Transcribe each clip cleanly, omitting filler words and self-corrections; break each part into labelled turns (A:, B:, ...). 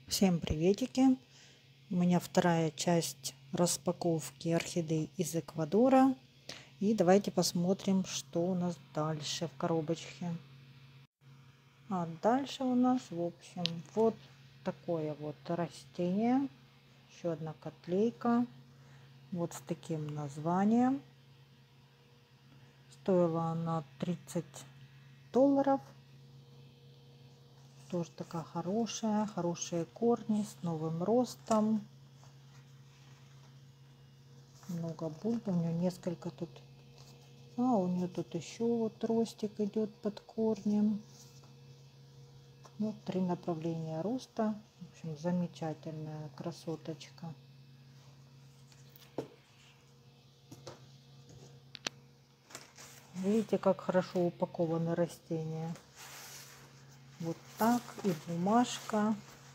A: Всем приветики! У меня вторая часть распаковки орхидей из Эквадора. И давайте посмотрим, что у нас дальше в коробочке. А дальше у нас, в общем, вот такое вот растение. Еще одна котлейка. Вот с таким названием. Стоила она $30. Тоже такая хорошая, хорошие корни с новым ростом. Много бульб, у нее несколько тут. У нее тут еще вот ростик идет под корнем. Ну, 3 направления роста. В общем, замечательная красоточка. Видите, как хорошо упакованы растения. Вот так. И бумажка.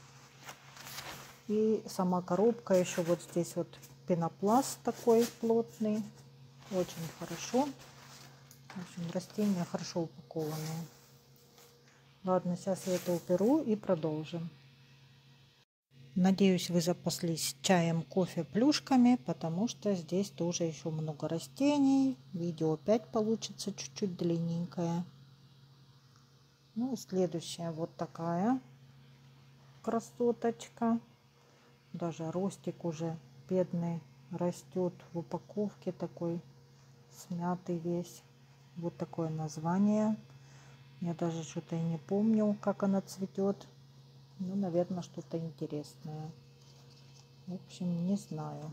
A: И сама коробка. Еще вот здесь вот пенопласт такой плотный. Очень хорошо. В общем, растения хорошо упакованные. Ладно, сейчас я это уберу и продолжим. Надеюсь, вы запаслись чаем, кофе, плюшками, потому что здесь тоже еще много растений. Видео опять получится чуть-чуть длинненькое. Ну и следующая вот такая красоточка. Даже ростик уже бедный растет в упаковке, такой смятый весь. Вот такое название. Я даже что-то и не помню, как она цветет. Ну, наверное, что-то интересное. В общем, не знаю.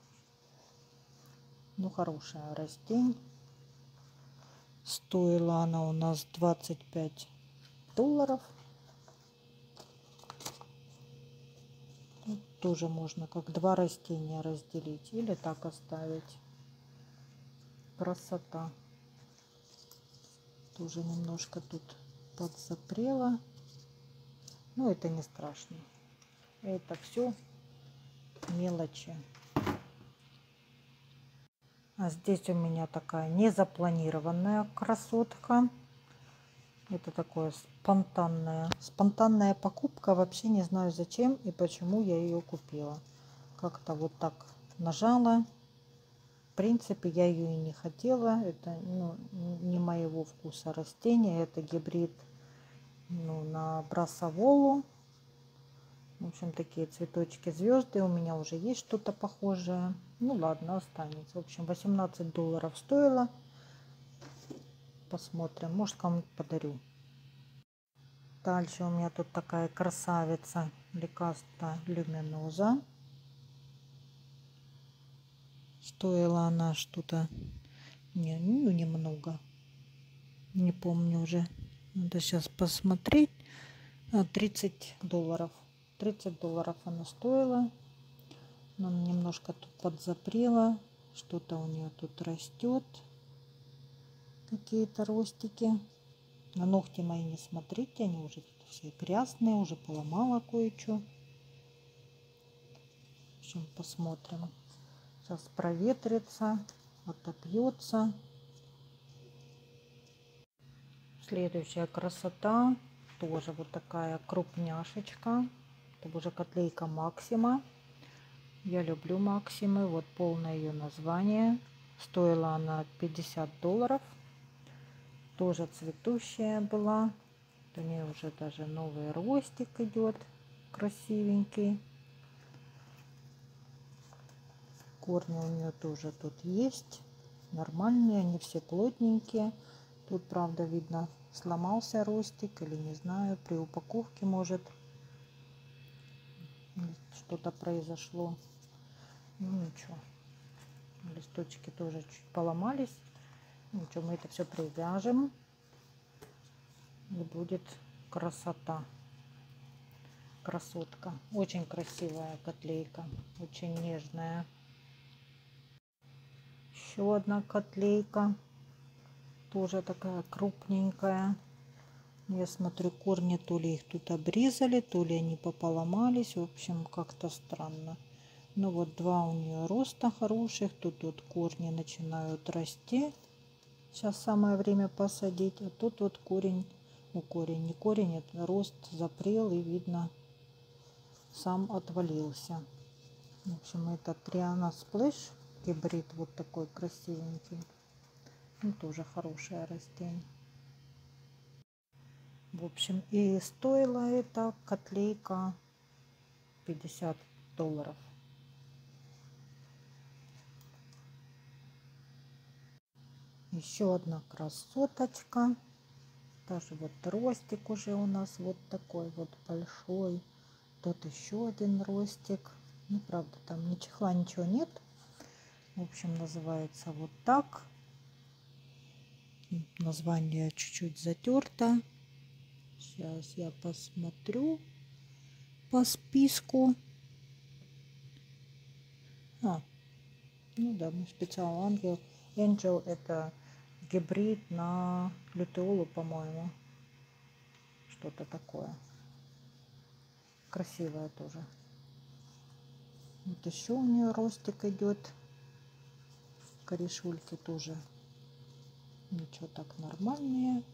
A: Ну, хорошая растение. Стоила она у нас $25. Ну, тоже можно как два растения разделить или так оставить. Красота. Тоже немножко тут подзапрела. Но это не страшно. Это все мелочи. А здесь у меня такая незапланированная красотка. Это такое спонтанная покупка. Вообще не знаю зачем и почему я ее купила. Как-то вот так нажала. В принципе, я ее и не хотела. Это не моего вкуса растения. Это гибрид на брасоволу. В общем, такие цветочки звезды. У меня уже есть что-то похожее. Ну ладно, останется. В общем, $18 стоило. Посмотрим. Может, кому-то подарю. Дальше у меня тут такая красавица. Ликаста люминоза. Стоила она что-то немного. Не помню уже. Надо сейчас посмотреть. $30. $30 она стоила. Но она немножко тут подзапрела. Что-то у нее тут растет. Какие-то ростики. На ногти мои не смотрите. Они уже все грязные. Уже поломала кое-что. В общем, посмотрим. Сейчас проветрится. Отопьется. Следующая красота. Тоже вот такая крупняшечка. Это уже котлейка Максима. Я люблю Максимы. Вот полное ее название. Стоила она $50. Тоже цветущая была. У нее уже даже новый ростик идет. Красивенький. Корни у нее тоже тут есть. Нормальные. Они все плотненькие. Тут, правда, видно, сломался ростик или не знаю, при упаковке может что-то произошло. Ну ничего, листочки тоже чуть поломались. Ничего, мы это все привяжем и будет красота. Красотка. Очень красивая котлейка, очень нежная. Еще одна котлейка. Тоже такая крупненькая. Я смотрю, корни то ли их тут обрезали, то ли они пополомались. В общем, как-то странно. Ну вот два у нее роста хороших. Тут вот корни начинают расти. Сейчас самое время посадить. А тут вот не корень, это рост запрел и видно сам отвалился. В общем, это Триана Splash гибрид, вот такой красивенький. Ну, тоже хорошее растение. В общем, и стоила эта котлейка $50. Еще одна красоточка. Даже вот ростик уже у нас вот такой вот большой. Тут еще один ростик. Ну, правда, там ни чехла, ничего нет. В общем, называется вот так. Название чуть-чуть затерто. Сейчас я посмотрю по списку. Ну да, специал ангел. Angel это гибрид на лютеолу, по-моему. Что-то такое. Красивая тоже. Вот еще у нее ростик идет. Корешульки тоже. Ничего, так нормальные.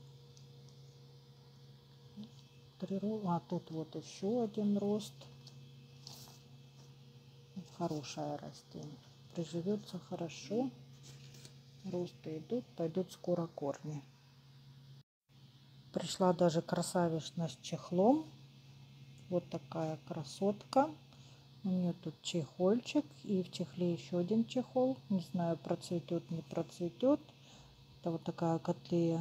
A: А тут вот еще один рост. Хорошее растение. Приживется хорошо. Росты идут, пойдут скоро корни. Пришла даже красавишна с чехлом. Вот такая красотка. У нее тут чехольчик. И в чехле еще один чехол. Не знаю, процветет, не процветет. Это вот такая котлея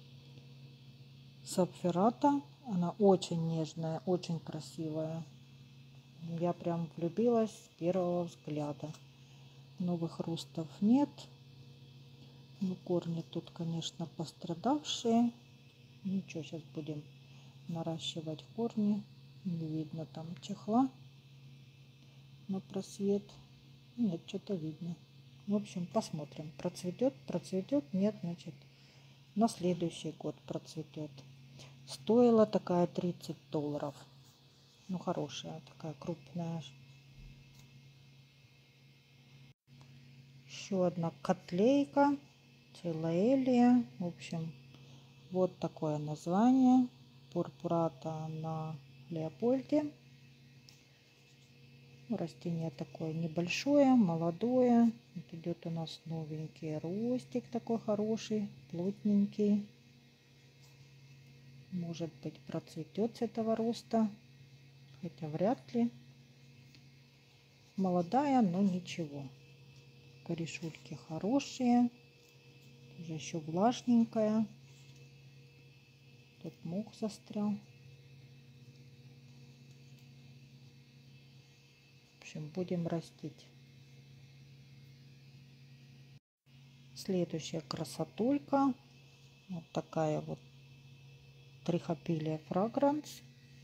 A: сапфирата. Она очень нежная, очень красивая. Я прям влюбилась с первого взгляда. Новых ростов нет. Ну, корни тут, конечно, пострадавшие. Ничего, сейчас будем наращивать корни. Не видно там чехла на просвет. Нет, что-то видно. В общем, посмотрим. Процветет, процветет. Нет, значит, на следующий год процветет. Стоила такая $30. Ну, хорошая, такая крупная. Еще одна котлейка. Целоэлия. В общем, вот такое название. Пурпурата на Леопольде. Растение такое небольшое, молодое. Вот идет у нас новенький ростик такой хороший, плотненький. Может быть, процветет с этого роста, хотя вряд ли. Молодая, но ничего. Корешульки хорошие, уже еще влажненькая. Тут мох застрял. В общем, будем растить. Следующая красотулька. Вот такая вот Трихопилия фрагранс.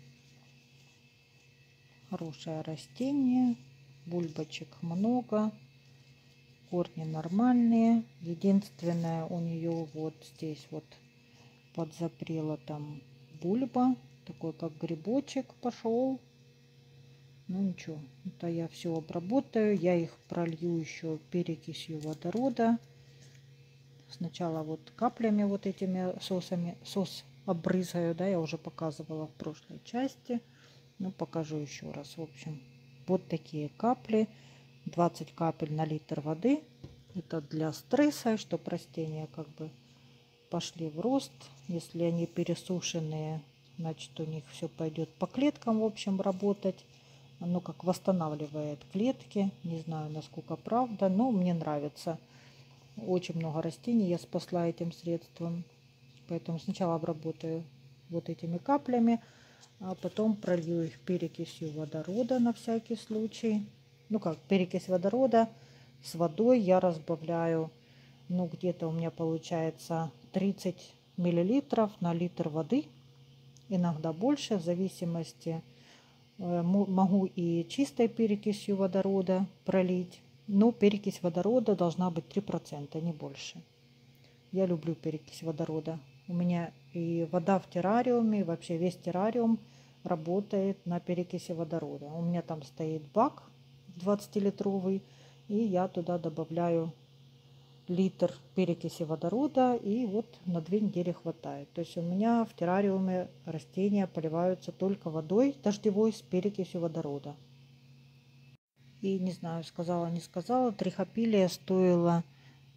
A: Хорошее растение. Бульбочек много. Корни нормальные. Единственное, у нее вот здесь вот подзапрела там бульба. Такой как грибочек пошел. Ну ничего, это я все обработаю. Я их пролью еще перекисью водорода. Сначала вот каплями вот этими сосами. Сос обрызгаю, да, я уже показывала в прошлой части. Ну, покажу еще раз. В общем, вот такие капли. 20 капель на литр воды. Это для стресса, чтобы растения как бы пошли в рост. Если они пересушенные, значит у них все пойдет по клеткам, в общем, работать. Оно как восстанавливает клетки. Не знаю, насколько правда, но мне нравится. Очень много растений я спасла этим средством. Поэтому сначала обработаю вот этими каплями, а потом пролью их перекисью водорода на всякий случай. Ну как, перекись водорода с водой я разбавляю, ну где-то у меня получается 30 миллилитров на литр воды. Иногда больше, в зависимости. Могу и чистой перекисью водорода пролить. Но перекись водорода должна быть 3%, не больше. Я люблю перекись водорода. У меня и вода в террариуме, и вообще весь террариум работает на перекиси водорода. У меня там стоит бак 20-литровый, и я туда добавляю литр перекиси водорода, и вот на 2 недели хватает. То есть у меня в террариуме растения поливаются только водой дождевой с перекисью водорода. И не знаю, сказала, не сказала, трихопилия стоила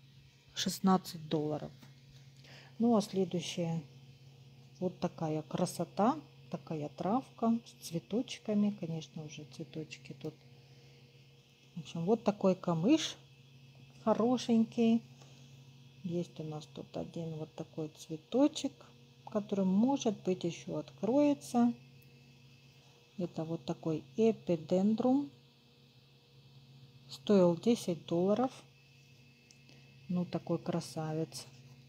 A: $16. Ну а следующая вот такая красота, такая травка с цветочками, конечно, уже цветочки тут. В общем, вот такой камыш хорошенький. Есть у нас тут один вот такой цветочек, который, может быть, еще откроется. Это вот такой эпидендрум. Стоил $10. Ну, такой красавец.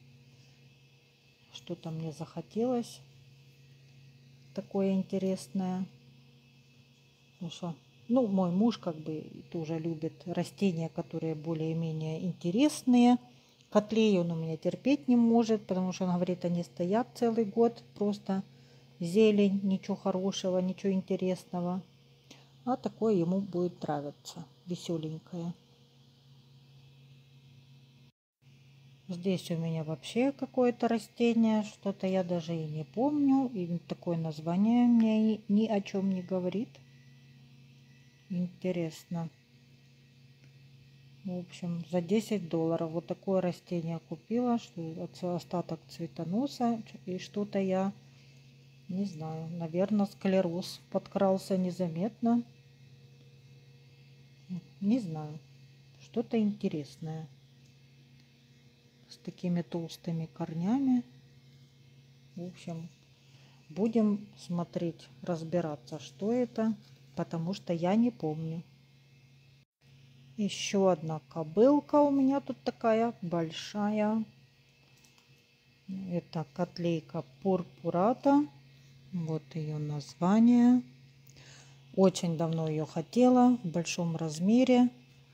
A: Что-то мне захотелось такое интересное. Ну что, ну, мой муж как бы тоже любит растения, которые более-менее интересные. Котлеи он у меня терпеть не может, потому что он говорит, они стоят целый год, просто зелень, ничего хорошего, ничего интересного. А такое ему будет нравиться, веселенькое. Здесь у меня вообще какое-то растение, что-то я даже и не помню, и такое название мне ни о чем не говорит. Интересно. В общем, за $10 вот такое растение купила, что остаток цветоноса, и что-то я не знаю, наверное, склероз подкрался незаметно. Не знаю, что-то интересное с такими толстыми корнями. В общем, будем смотреть, разбираться, что это, потому что я не помню. Еще одна кобылка у меня тут такая большая. Это котлейка пурпурата. Вот ее название. Очень давно ее хотела, в большом размере.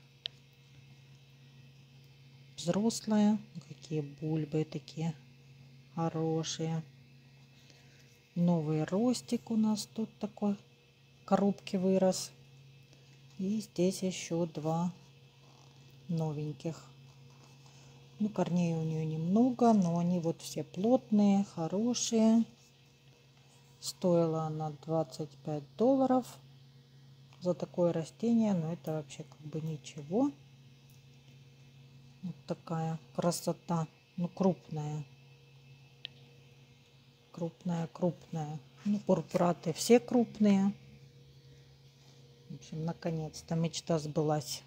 A: Взрослая. Какие бульбы такие хорошие. Новый ростик у нас тут такой. В коробке вырос. И здесь еще 2 новеньких. Ну, корней у нее немного, но они вот все плотные, хорошие. Стоила она $25 за такое растение, но это вообще как бы ничего. Вот такая красота, ну, крупная. Крупная. Ну, пурпураты все крупные. В общем, наконец-то мечта сбылась.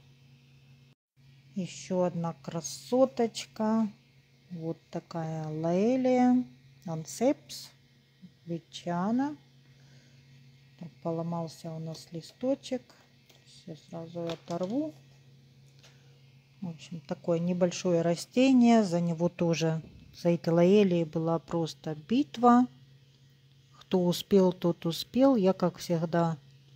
A: Еще одна красоточка. Вот такая лаэлия ансепс ветчана. Так, поломался у нас листочек. Сейчас сразу оторву. В общем, такое небольшое растение. За него тоже, за этой лаэлией была просто битва. Кто успел, тот успел. Я, как всегда,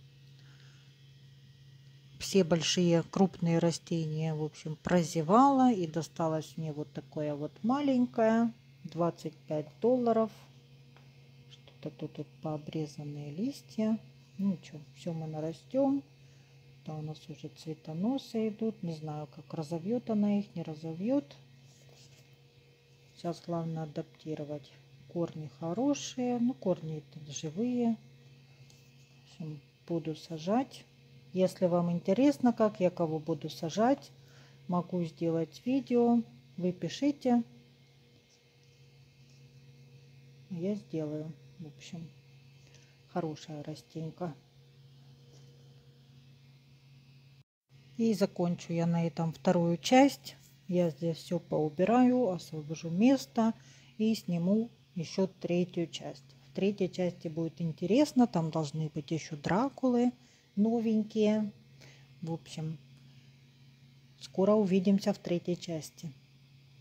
A: все большие крупные растения, в общем, прозевала. И досталось мне вот такое вот маленькое. $25. Что-то тут пообрезанные листья. Ну ничего, все мы нарастем. Да, у нас уже цветоносы идут. Не знаю, как разовьет она их, не разовьет. Сейчас главное адаптировать. Корни хорошие. Ну, корни это живые. В общем, буду сажать. Если вам интересно, как я кого буду сажать, могу сделать видео. Вы пишите. Я сделаю. В общем, хорошая растенька. И закончу я на этом вторую часть. Я здесь все поубираю, освобожу место и сниму еще третью часть. В третьей части будет интересно. Там должны быть еще дракулы новенькие. В общем, скоро увидимся в третьей части.